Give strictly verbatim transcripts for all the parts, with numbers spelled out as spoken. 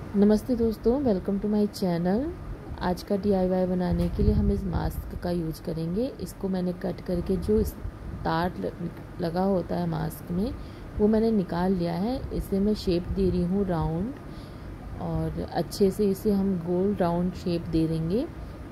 नमस्ते दोस्तों, welcome to my channel. आज का डीआईवाई बनाने के लिए हम इस मास्क का यूज करेंगे। इसको मैंने कट करके जो इस तार लगा होता है मास्क में वो मैंने निकाल लिया है। इसे मैं शेप दे रही हूँ राउंड, और अच्छे से इसे हम गोल राउंड शेप दे देंगे।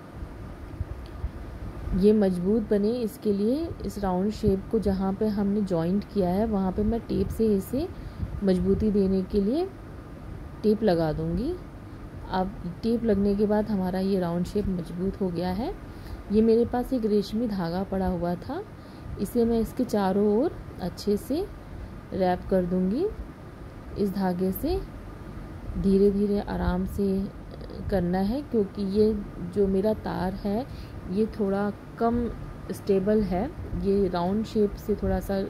ये मजबूत बने इसके लिए इस राउंड शेप को जहाँ पे हमने जॉइंट किया है वहाँ पे मैं टेप से इसे मजबूती देने के लिए टेप लगा दूंगी। अब टेप लगने के बाद हमारा ये राउंड शेप मजबूत हो गया है। ये मेरे पास एक रेशमी धागा पड़ा हुआ था, इसे मैं इसके चारों ओर अच्छे से रैप कर दूंगी। इस धागे से धीरे धीरे आराम से करना है, क्योंकि ये जो मेरा तार है ये थोड़ा कम स्टेबल है। ये राउंड शेप से थोड़ा सा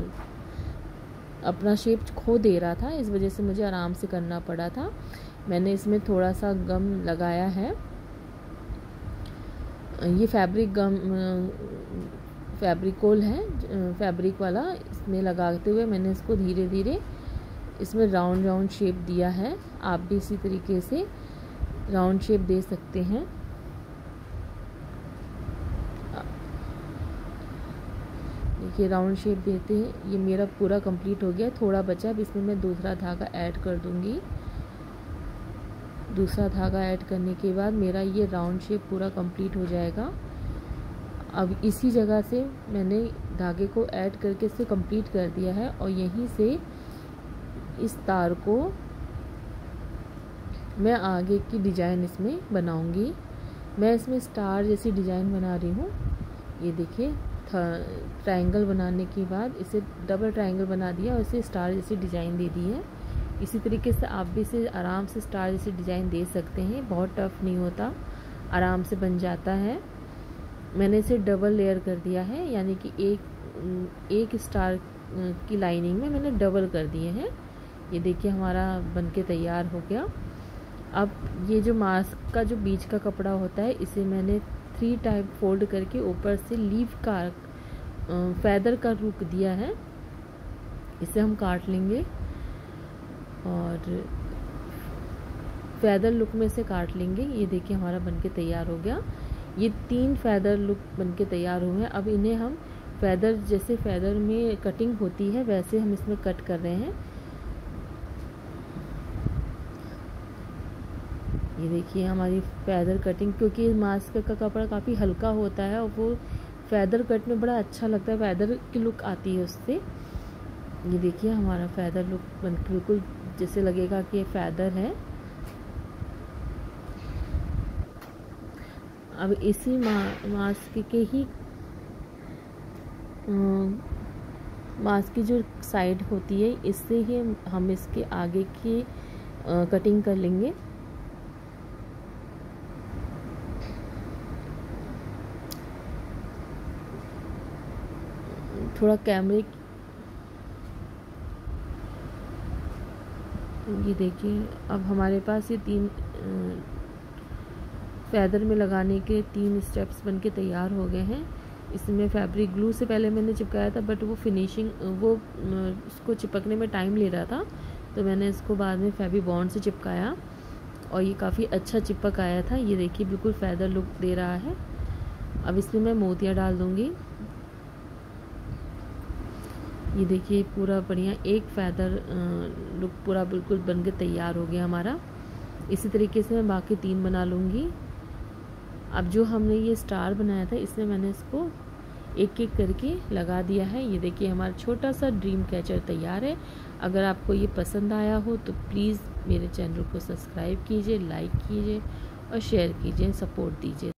अपना शेप खो दे रहा था, इस वजह से मुझे आराम से करना पड़ा था। मैंने इसमें थोड़ा सा गम लगाया है। ये फैब्रिक गम फैब्रिकोल है, फैब्रिक वाला। इसमें लगाते हुए मैंने इसको धीरे धीरे इसमें राउंड राउंड शेप दिया है। आप भी इसी तरीके से राउंड शेप दे सकते हैं। देखिए राउंड शेप देते हैं। ये मेरा पूरा कंप्लीट हो गया, थोड़ा बचा। अब इसमें मैं दूसरा धागा ऐड कर दूंगी। दूसरा धागा ऐड करने के बाद मेरा ये राउंड शेप पूरा कंप्लीट हो जाएगा। अब इसी जगह से मैंने धागे को ऐड करके इसे कंप्लीट कर दिया है, और यहीं से इस तार को मैं आगे की डिजाइन इसमें बनाऊंगी। मैं इसमें स्टार जैसी डिजाइन बना रही हूँ। ये देखिए, ट्रायंगल बनाने के बाद इसे डबल ट्रायंगल बना दिया और इसे स्टार जैसी डिज़ाइन दे दी है। इसी तरीके से आप भी इसे आराम से स्टार जैसी डिज़ाइन दे सकते हैं। बहुत टफ नहीं होता, आराम से बन जाता है। मैंने इसे डबल लेयर कर दिया है, यानी कि एक एक स्टार की लाइनिंग में मैंने डबल कर दिए हैं। ये देखिए हमारा बनके तैयार हो गया। अब ये जो मास्क का जो बीच का कपड़ा होता है, इसे मैंने थ्री टाइप फोल्ड करके ऊपर से लीफ का फैदर का रुख दिया है। इसे हम काट लेंगे और फैदर लुक में से काट लेंगे। ये देखिए हमारा बनके तैयार हो गया। ये तीन फैदर लुक बनके तैयार हुए हैं। अब इन्हें हम फैदर जैसे फैदर में कटिंग होती है वैसे हम इसमें कट कर रहे हैं। ये देखिए हमारी फैदर कटिंग, क्योंकि मास्क का कपड़ा काफ़ी हल्का होता है और वो फैदर कट में बड़ा अच्छा लगता है, फैदर की लुक आती है उससे। ये देखिए हमारा फैदर लुक बन बिल्कुल जैसे लगेगा कि ये फैदर है। अब इसी मा, मास्क के ही मास्क की जो साइड होती है इससे ही हम इसके आगे की आ, कटिंग कर लेंगे। थोड़ा कैमरे ये देखिए, अब हमारे पास ये तीन फैदर में लगाने के तीन स्टेप्स बनके तैयार हो गए हैं। इसमें फैब्रिक ग्लू से पहले मैंने चिपकाया था, बट वो फिनिशिंग वो उसको चिपकने में टाइम ले रहा था, तो मैंने इसको बाद में फैब्रिक बॉन्ड से चिपकाया और ये काफ़ी अच्छा चिपक आया था। ये देखिए बिल्कुल फैदर लुक दे रहा है। अब इसमें मैं मोतियाँ डाल दूँगी। ये देखिए पूरा बढ़िया एक फैदर लुक पूरा बिल्कुल बन के तैयार हो गया हमारा। इसी तरीके से मैं बाकी तीन बना लूँगी। अब जो हमने ये स्टार बनाया था इसमें मैंने इसको एक एक करके लगा दिया है। ये देखिए हमारा छोटा सा ड्रीम कैचर तैयार है। अगर आपको ये पसंद आया हो तो प्लीज़ मेरे चैनल को सब्सक्राइब कीजिए, लाइक कीजिए और शेयर कीजिए, सपोर्ट दीजिए।